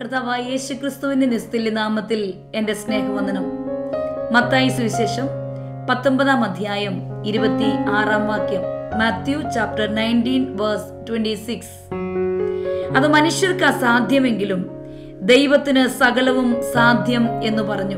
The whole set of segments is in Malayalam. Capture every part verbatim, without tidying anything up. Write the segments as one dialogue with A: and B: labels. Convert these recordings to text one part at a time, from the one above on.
A: കർത്താവായ യേശു ക്രിസ്തുവിന്റെ നിസ്തുല്യ നാമത്തിൽ എൻ്റെ സ്നേഹവന്ദനം. മത്തായി സുവിശേഷം പത്തൊമ്പതാം അധ്യായം ഇരുപത്തി ആറാം വാക്യം. Matthew chapter nineteen verse twenty six. അത് മനുഷ്യർക്ക് അസാധ്യമെങ്കിലും ദൈവത്തിന് സകലവും സാധ്യം എന്ന് പറഞ്ഞു.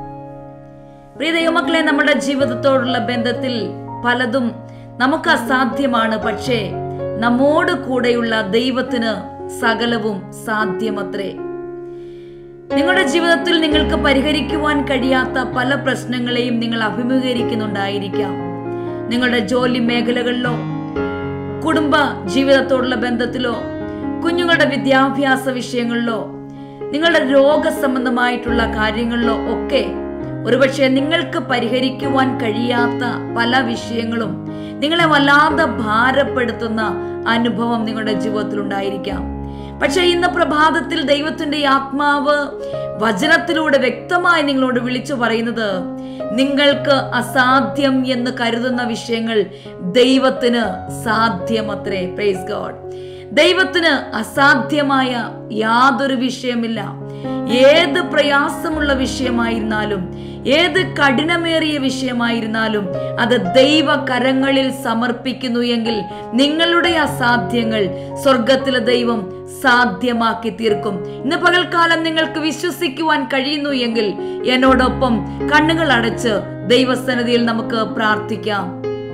A: പ്രിയ ദൈവമക്കളെ, നമ്മുടെ ജീവിതത്തോടുള്ള ബന്ധത്തിൽ പലതും നമുക്ക് അസാധ്യമാണ്. പക്ഷേ നമ്മോട് കൂടെയുള്ള ദൈവത്തിന് സകലവും സാധ്യമത്രേ. നിങ്ങളുടെ ജീവിതത്തിൽ നിങ്ങൾക്ക് പരിഹരിക്കുവാൻ കഴിയാത്ത പല പ്രശ്നങ്ങളെയും നിങ്ങൾ അഭിമുഖീകരിക്കുന്നുണ്ടായിരിക്കാം. നിങ്ങളുടെ ജോലി മേഖലകളിലോ, കുടുംബ ജീവിതത്തോടുള്ള ബന്ധത്തിലോ, കുഞ്ഞുങ്ങളുടെ വിദ്യാഭ്യാസ വിഷയങ്ങളിലോ, നിങ്ങളുടെ രോഗസംബന്ധമായിട്ടുള്ള കാര്യങ്ങളിലോ ഒക്കെ ഒരുപക്ഷെ നിങ്ങൾക്ക് പരിഹരിക്കുവാൻ കഴിയാത്ത പല വിഷയങ്ങളും നിങ്ങളെ വല്ലാതെ ഭാരപ്പെടുത്തുന്ന അനുഭവം നിങ്ങളുടെ ജീവിതത്തിൽ ഉണ്ടായിരിക്കാം. പക്ഷെ ഇന്ന് പ്രഭാതത്തിൽ ദൈവത്തിന്റെ ആത്മാവ് വചനത്തിലൂടെ വ്യക്തമായി നിങ്ങളോട് വിളിച്ചു പറയുന്നത്, നിങ്ങൾക്ക് അസാധ്യം എന്ന് കരുതുന്ന വിഷയങ്ങൾ ദൈവത്തിന് സാധ്യമത്രേ. Praise God. ദൈവത്തിന് അസാധ്യമായ യാതൊരു വിഷയമില്ല. ഏത് പ്രയാസമുള്ള വിഷയമായിരുന്നാലും, ഏത് കഠിനമേറിയ വിഷയമായിരുന്നാലും അത് ദൈവ കരങ്ങളിൽ സമർപ്പിക്കുന്നു എങ്കിൽ നിങ്ങളുടെ അസാധ്യങ്ങൾ സ്വർഗത്തിലെ ദൈവം സാധ്യമാക്കി തീർക്കും. ഇന്ന് പകൽക്കാലം നിങ്ങൾക്ക് വിശ്വസിക്കുവാൻ കഴിയുന്നു എങ്കിൽ എന്നോടൊപ്പം കണ്ണുകൾ അടച്ച് ദൈവസന്നിധിയിൽ നമുക്ക് പ്രാർത്ഥിക്കാം.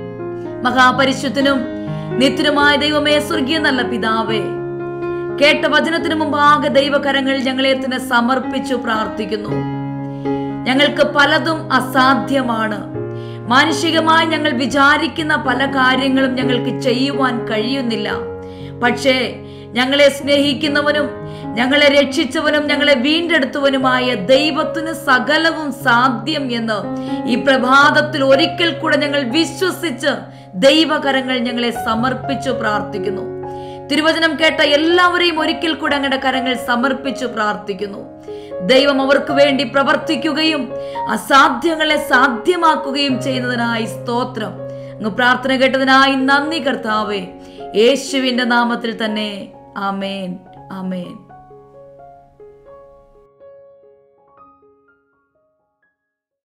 A: മഹാപരിശുദ്ധനും നിത്യനുമായ ദൈവമേ, സ്വർഗീയ നല്ല പിതാവേ, കേട്ട വചനത്തിന് മുമ്പാകെ ദൈവകരങ്ങൾ ഞങ്ങളെ തന്നെ സമർപ്പിച്ചു പ്രാർത്ഥിക്കുന്നു. ഞങ്ങൾക്ക് പലതും അസാധ്യമാണ്. മാനുഷികമായി ഞങ്ങൾ വിചാരിക്കുന്ന പല കാര്യങ്ങളും ഞങ്ങൾക്ക് ചെയ്യുവാൻ കഴിയുന്നില്ല. പക്ഷേ ഞങ്ങളെ സ്നേഹിക്കുന്നവനും ഞങ്ങളെ രക്ഷിച്ചവനും ഞങ്ങളെ വീണ്ടെടുത്തവനുമായ ദൈവത്തിന് സകലവും സാധ്യം എന്ന് ഈ പ്രഭാതത്തിൽ ഒരിക്കൽ കൂടെ ഞങ്ങൾ വിശ്വസിച്ച് ദൈവകരങ്ങൾ ഞങ്ങളെ സമർപ്പിച്ചു പ്രാർത്ഥിക്കുന്നു. തിരുവചനം കേട്ട എല്ലാവരെയും ഒരിക്കൽ കൂടെ അങ്ങയുടെ കരങ്ങൾ സമർപ്പിച്ചു പ്രാർത്ഥിക്കുന്നു. ദൈവം അവർക്ക് വേണ്ടി പ്രവർത്തിക്കുകയും അസാധ്യങ്ങളെ സാധ്യമാക്കുകയും ചെയ്യുന്നതിനായി സ്തോത്രം. അങ്ങ് പ്രാർത്ഥന കേട്ടതിനായി നന്ദി കർത്താവേ. യേശുവിന്റെ നാമത്തിൽ തന്നെ ആമേൻ, ആമേൻ.